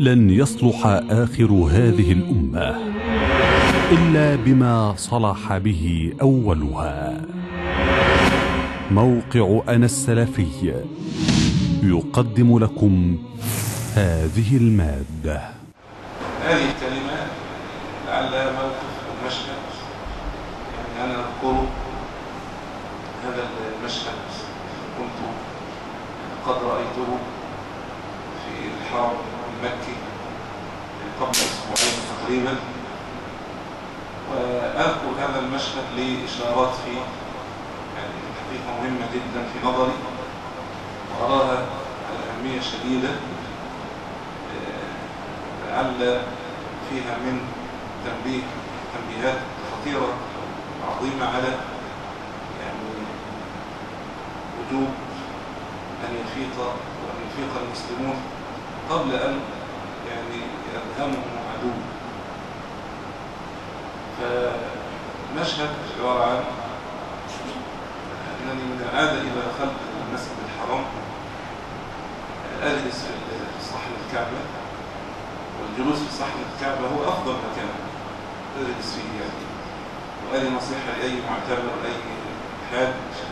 لن يصلح آخر هذه الأمة إلا بما صلح به أولها. موقع أنا السلفي يقدم لكم هذه المادة. هذه الكلمات لعلها موقف أو مشهد، يعني أنا أذكر هذا المشهد كنت قد رأيته في الحرم المكي قبل أسبوعين تقريبا، وأذكر هذا المشهد لإشارات فيه يعني حقيقة مهمة جدا في نظري، وأراها على أهمية شديدة لعل فيها من تنبيهات خطيرة عظيمة على يعني وجوب أن يفيق المسلمون قبل أن يعني يلهمهم عدو. فمشهد عبارة عن أنني من العادة إذا دخلت المسجد الحرام أجلس في صحن الكعبة، والجلوس في صحن الكعبة هو أفضل مكان أجلس فيه يعني. وهذه نصيحة لأي معتمر أي حاج،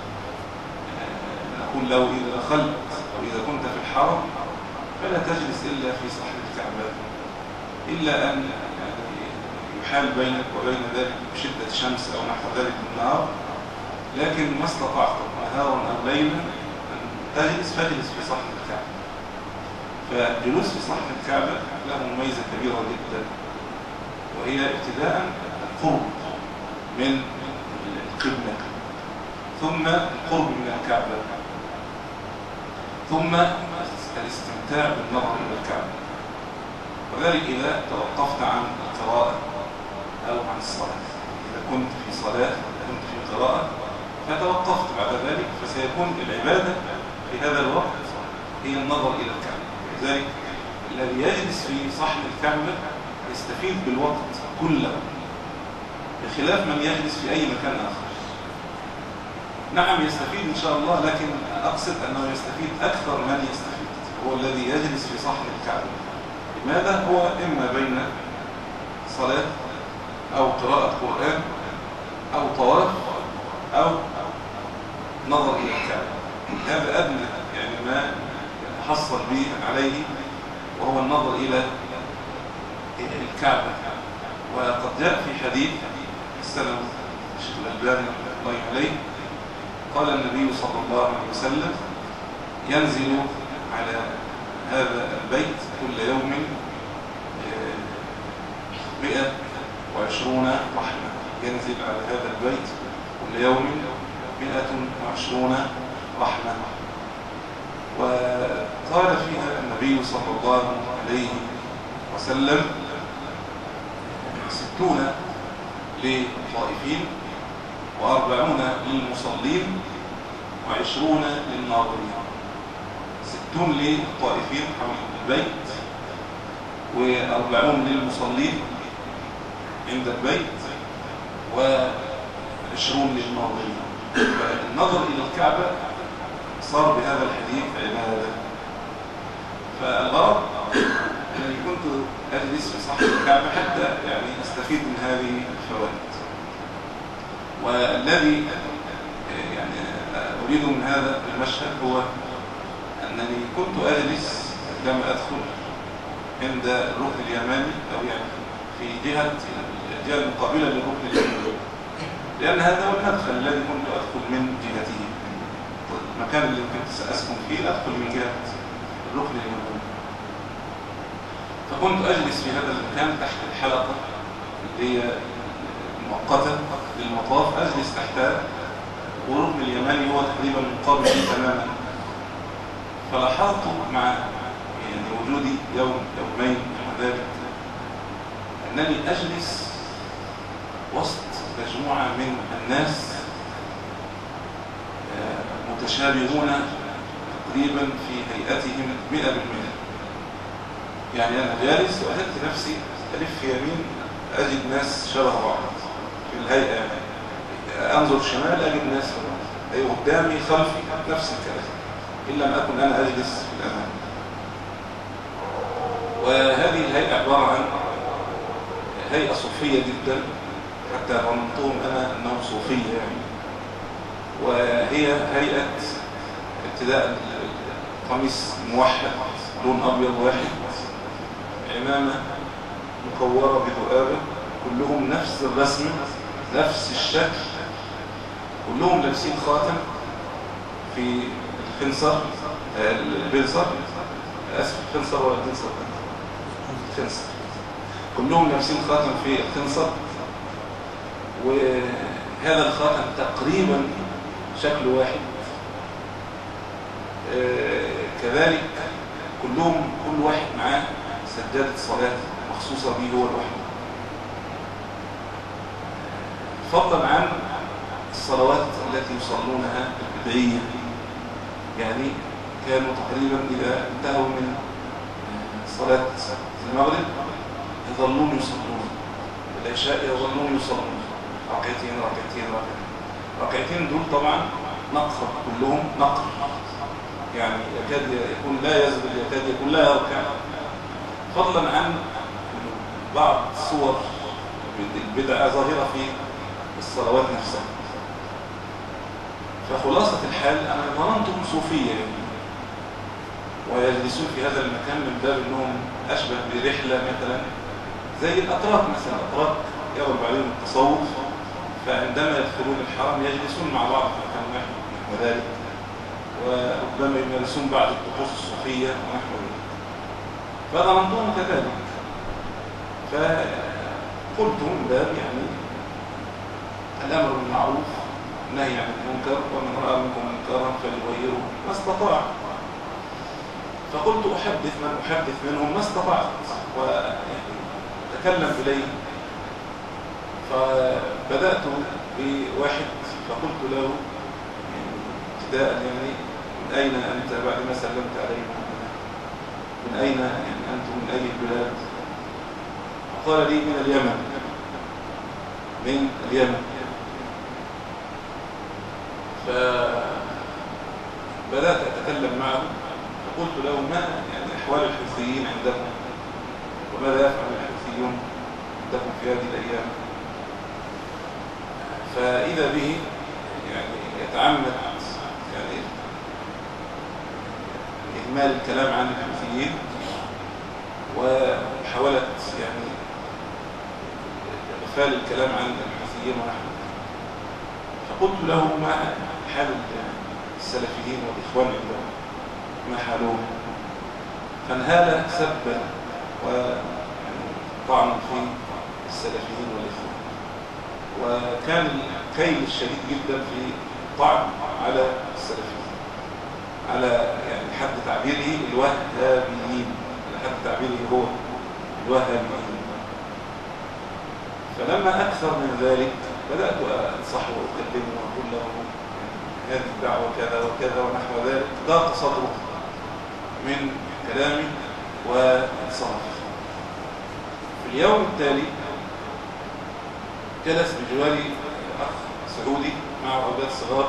أقول له إذا دخلت أو إذا كنت في الحرم فلا تجلس إلا في صحن الكعبة، إلا أن يعني يحال بينك وبين ذلك بشدة شمس أو نحو ذلك من النار، لكن ما استطعت نهارا أو ليلا أن تجلس فاجلس في صحن الكعبة. فالجلوس في صحن الكعبة له مميزة كبيرة جدا، وهي ابتداء القرب من القبلة، ثم القرب من الكعبة، ثم الاستمتاع بالنظر إلى الكعبة. وذلك إذا توقفت عن القراءة أو عن الصلاة. إذا كنت في صلاة كنت في قراءة فتوقفت بعد ذلك، فسيكون العبادة في هذا الوقت هي النظر إلى الكعبة. لذلك الذي يجلس في صحن الكعبة يستفيد بالوقت كله، بخلاف من يجلس في أي مكان آخر. نعم يستفيد إن شاء الله، لكن أقصد أنه يستفيد أكثر من يستفيد هو الذي يجلس في صحن الكعبة. لماذا؟ هو إما بين صلاة أو قراءة قرآن أو طواف أو نظر إلى الكعبة. هذا أدنى يعني ما يتحصل به عليه، وهو النظر إلى الكعبة. وقد جاء في حديث السلام الشيخ الألباني رحمه الله عليه، قال النبي صلى الله عليه وسلم: ينزل على هذا البيت كل يوم 120 رحمة. ينزل على هذا البيت كل يوم 120 رحمة. وقال فيها النبي صلى الله عليه وسلم: 60 للطائفين، و40 للمصلين، و20 للناظرين. 60 للطائفين حول البيت، و40 للمصلين عند البيت، و20 للناظرين. فالنظر إلى الكعبة صار بهذا الحديث عبادة. فالغرض أنني كنت أجلس في صحن الكعبة حتى يعني أستفيد من هذه الفوائد. والذي يعني أريد من هذا المشهد هو أنني كنت أجلس لما أدخل عند الركن اليماني، أو يعني في الجهة المقابلة للركن اليماني، لأن هذا هو المدخل الذي كنت أدخل من جهته. المكان اللي كنت سأسكن فيه أدخل من جهة الركن اليماني. فكنت أجلس في هذا المكان تحت الحلقة اللي هي مؤقتة للمطاف، أجلس تحتها، والركن اليماني هو تقريبا مقابل تماما. فلاحظت مع يعني وجودي يومين ذلك أنني أجلس وسط مجموعة من الناس متشابهون تقريبا في هيئتهم 100%. يعني أنا جالس وأجد نفسي ألف يمين أجد ناس شبه بعض في الهيئة، يعني أنظر شمال أجد ناس أي قدامي خلفي نفس الكلام، إلا ما أكون أنا أجلس في الأمام. وهذه الهيئة عبارة عن هيئة صوفية جدا، حتى ظننتهم أنا أنهم صوفية يعني. وهي هيئة ابتداء قميص موحد لون أبيض واحد، عمامة مكورة بذؤابة، كلهم نفس الرسم نفس الشكل، كلهم لابسين خاتم في الخنصر البنصر، أسف الخنصر ولا البنصر؟ الخنصر. كلهم لابسين خاتم في الخنصر، وهذا الخاتم تقريبا شكل واحد. كذلك كل واحد معاه سجادة صلاة مخصوصة به هو لوحده، فضلا عن الصلوات التي يصلونها البدعية. يعني كانوا تقريبا إذا انتهوا من صلاة المغرب يظلون يصلون، العشاء يظلون يصلون ركعتين ركعتين ركعتين. ركعتين دول طبعا نقر، كلهم نقر، يعني يكاد يكون لا يزبل، يكاد يكون لا يركع، فضلا عن بعض صور البدعة ظاهرة في الصلوات نفسها. فخلاصة الحال أنا ظننتهم صوفية يعني، ويجلسون في هذا المكان من باب أنهم أشبه برحلة مثلا زي الأتراك مثلا. الأتراك يغلب عليهم التصوف، فعندما يدخلون الحرم يجلسون مع بعض في مكان واحد ونحو ذلك، وربما يمارسون بعض الطقوس الصوفية ونحو ذلك، فظننتهم كذلك. فقلت من باب يعني الأمر بالمعروف النهي عن المنكر، ومن رأى منكم منكرا فليغيره ما استطاع. فقلت أحدث من أحدث منهم ما استطعت، وأتكلم إليه. فبدأت بواحد فقلت له ابتداء يعني من أين أنت بعد ما سلمت عليه، من أين يعني أنتم، من أي البلاد؟ قال لي من اليمن. من اليمن. فبدأت أتكلم معه فقلت له ما يعني أحوال الحوثيين عندكم، وماذا يفعل الحوثيون عندكم في هذه الأيام؟ فإذا به يعني يتعمد يعني إهمال الكلام عن الحوثيين ومحاولة يعني إغفال الكلام عن الحوثيين ونحن. فقلت له ما حال السلفيين والإخوان عندهم، ما حالهم؟ فانهال سبا وطعنا في السلفيين والإخوان، وكان الكيل الشديد جدا في طعن على السلفيين، على يعني حد تعبيره الوهابيين، على حد تعبيره هو الوهابيين. فلما أكثر من ذلك بدأت أنصحه وأكلمه وأقول له هذه الدعوة كذا وكذا ونحو ذلك، ضاق صدره من كلامي وانصرف. في اليوم التالي جلس بجواري أخ سعودي معه أولاد صغار،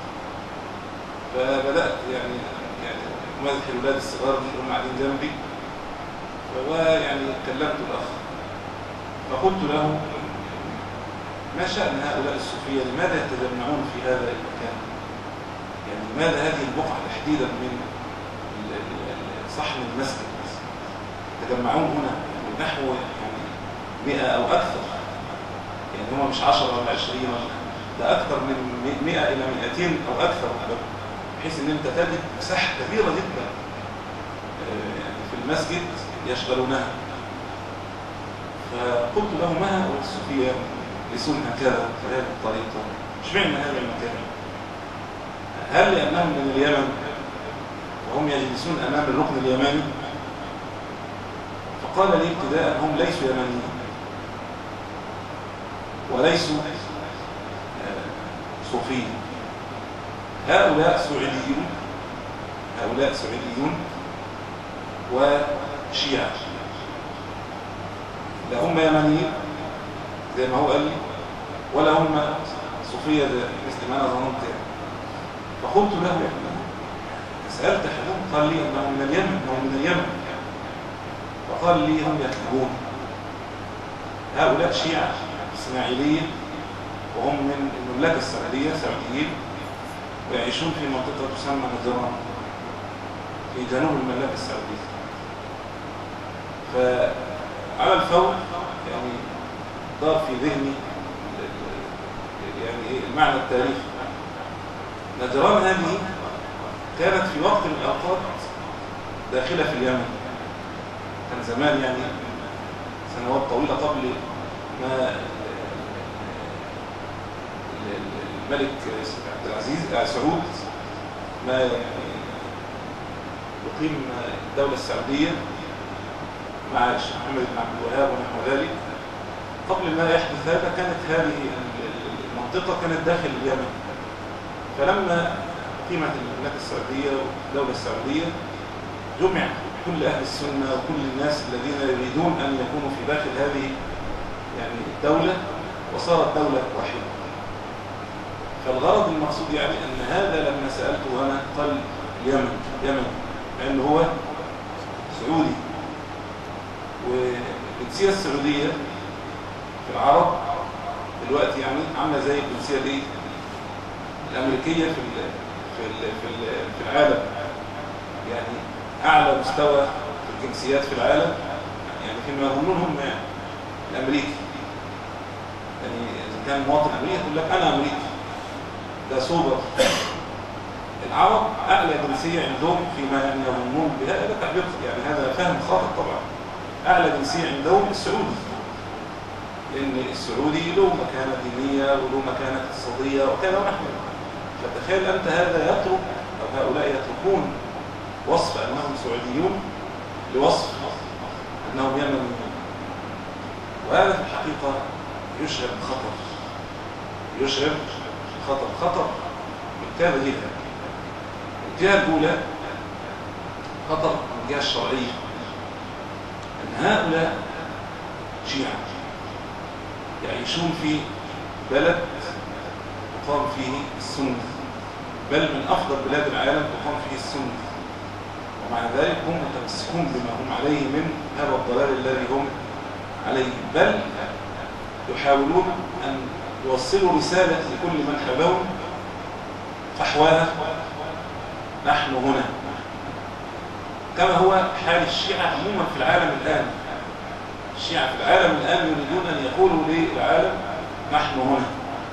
فبدأت يعني أمازح الأولاد الصغار اللي هم قاعدين جنبي، ويعني كلمت الأخ فقلت له ما شأن هؤلاء الصوفية، لماذا يتجمعون في هذا المكان؟ يعني لماذا هذه البقعة تحديدا من صحن المسجد يتجمعون هنا نحو يعني 100 أو أكثر، يعني هم مش 10 ولا 20، ده أكثر من 100 إلى 200 أو أكثر، بحيث أن أنت تجد مساحة كبيرة جدا يعني في المسجد يشغلونها. فقلت له ما هؤلاء الصوفية يجلسون هكذا بهذه الطريقة، اشمعنى هذا المكان؟ هل لأنهم من اليمن وهم يجلسون أمام الركن اليماني؟ فقال لي ابتداء هم ليسوا يمنيين وليسوا صوفيين، هؤلاء سعوديون، هؤلاء سعوديون وشيعة، لا هم يمنيين زي ما هو قال لي ولا هم صوفية مثل ما أنا ظننت يعني. فقلت له سألت حدهم قال لي أنه من اليمن، أنه من اليمن. فقال لي هم يكذبون، هؤلاء شيعة إسماعيلية وهم من المملكة السعودية، سعوديين، ويعيشون في منطقة تسمى نجران في جنوب المملكة السعودية. فعلى الفور يعني دار في ذهني يعني المعنى التاريخي. نجران هذه كانت في وقت من الأوقات داخلة في اليمن، كان زمان يعني سنوات طويلة قبل ما الملك عبد العزيز سعود ما يعني يقيم الدولة السعودية مع الشيخ محمد بن عبد الوهاب ونحو ذلك. قبل ما يحدث هذا كانت هذه المنطقة كانت داخل اليمن، فلما قيمت المملكة السعودية والدولة السعودية جمع كل أهل السنة وكل الناس الذين يريدون أن يكونوا في داخل هذه يعني الدولة، وصارت دولة واحدة. فالغرض المقصود يعني أن هذا لما سألته أنا قال اليمن لأنه هو سعودي، والجنسية السعودية في العرب دلوقتي يعني عاملة زي الجنسية الأمريكية في العالم، يعني أعلى مستوى في الجنسيات في العالم، يعني فيما يظنونهم يعني الأمريكي، يعني إذا كان مواطن أمريكي يقول لك أنا أمريكي، ده سوبر. العرب أعلى جنسية عندهم فيما يعني يظنون بها، هذا تعبير يعني هذا فهم خاطئ طبعا. أعلى جنسية عندهم السعودي، لأن السعودي له مكانة دينية وله مكانة اقتصادية وكذا ونحن. فتخيل أنت هذا يترك أو هؤلاء يتركون وصف أنهم سعوديون لوصف أنهم يمنيون، وهذا في الحقيقة يشعر بخطر، يشعر خطر من كذا جهة. الجهة الأولى خطر من الجهة الشرعية، أن هؤلاء شيعة يعيشون في بلد تقام فيه السنة، بل من أفضل بلاد العالم تقام فيه السنة، ومع ذلك هم متمسكون بما هم عليه من هذا الضلال الذي هم عليه، بل يحاولون أن يوصلوا رسالة لكل من حولهم فحواها نحن هنا، كما هو حال الشيعة عموما في العالم الآن. الشيعة في العالم الآن يريدون أن يقولوا للعالم نحن هنا،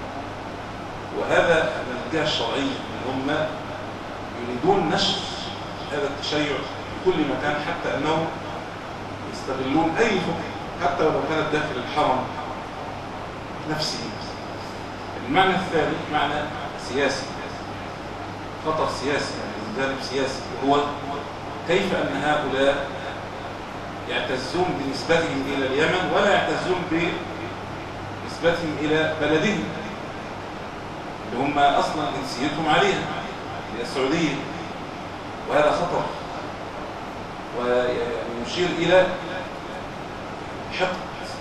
وهذا من الجهة الشرعية، ان هم يريدون نشر هذا التشيع في كل مكان، حتى أنهم يستغلون أي فكرة حتى لو كانت داخل الحرم نفسه. المعنى الثاني معنى سياسي، خطر سياسي، يعني من جانب سياسي، وهو كيف أن هؤلاء يعتزون بنسبتهم إلى اليمن ولا يعتزون بنسبتهم إلى بلدهم اللي هم أصلا جنسيتهم عليها، هي السعودية. وهذا خطر، ويشير إلى حقد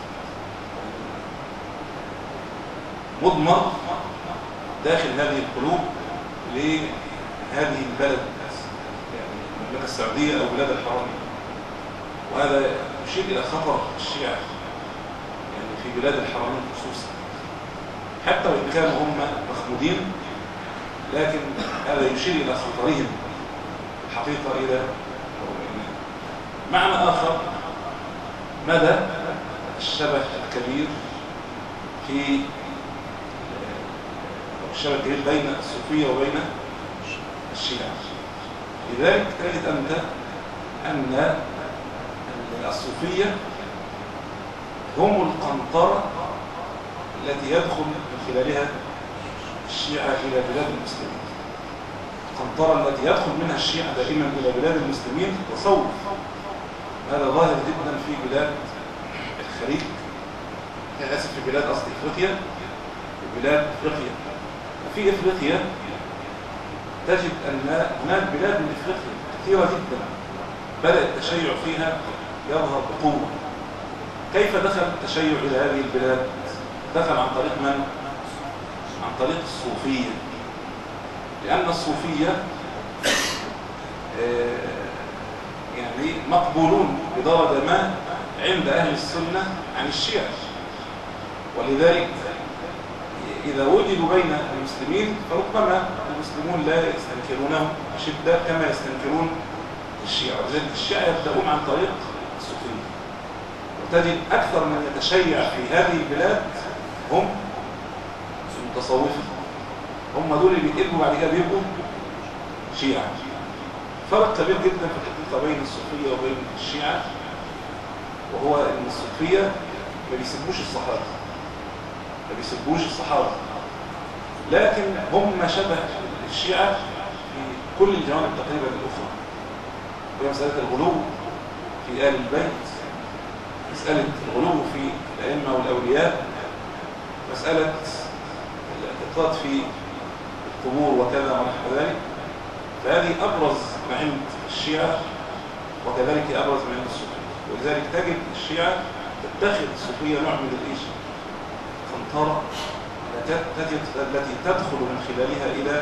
مضمر داخل هذه القلوب لهذه البلد، يعني المملكة السعودية أو بلاد الحرم. وهذا يشير إلى خطر الشيعة يعني في بلاد الحرمين خصوصا، حتى وإن كانوا هم مخمودين، لكن هذا يشير إلى خطرهم الحقيقة. إلى معنى آخر مدى الشبه الكبير في الشبه الكبير بين الصوفية وبين الشيعة. لذلك تجد أنت أن الصوفية هم القنطرة التي يدخل من خلالها الشيعة إلى بلاد المسلمين. القنطرة التي يدخل منها الشيعة دائما إلى بلاد المسلمين تصوف. هذا ظاهر جدا في بلاد الخليج، آسف في بلاد أصل إفريقيا، في بلاد إفريقيا. وفي إفريقيا تجد أن هناك بلاد من إفريقيا كثيرة جدا بدأ التشيع فيها يظهر بقوة. كيف دخل التشيع إلى هذه البلاد؟ دخل عن طريق من؟ عن طريق الصوفية، لأن الصوفية يعني مقبولون بدرجة ما عند أهل السنة عن الشيعة. ولذلك إذا وجدوا بين المسلمين فربما المسلمون لا يستنكرونهم بشدة كما يستنكرون الشيعة. ولذلك الشيعة يبدأون عن طريق الصوفية، وتجد أكثر من يتشيع في هذه البلاد هم المتصوفة، هم دول اللي بيتقلبوا بعد كده بيبقوا شيعة. فرق كبير جدا في الحقيقة بين الصوفية وبين الشيعة، وهو ان الصوفية ما بيسبوش الصحابة، ما بيسبوش الصحابة، لكن هم شبه الشيعة في كل الجوانب تقريبا الأخرى، وهي مسألة الغلو في آل البيت، مسألة الغلو في الأئمة والأولياء، مسألة الاعتقاد في القبور وكذا ونحو ذلك. فهذه أبرز ما عند الشيعة، وكذلك أبرز ما عند الصوفية. ولذلك تجد الشيعة تتخذ الصوفية نوع من الإيش قنطرة التي تدخل من خلالها إلى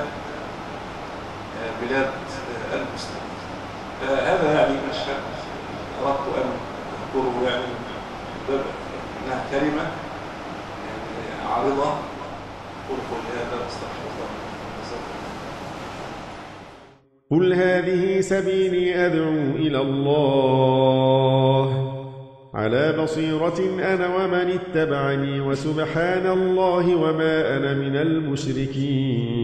بلاد المسلمين. هذا يعني مشهد أردت أن أذكره يعني إنها كلمة يعني عارضة. قل هذا أستغفر الله. قل هذه سبيلي أدعو إلى الله على بصيرة أنا ومن اتبعني وسبحان الله وما أنا من المشركين.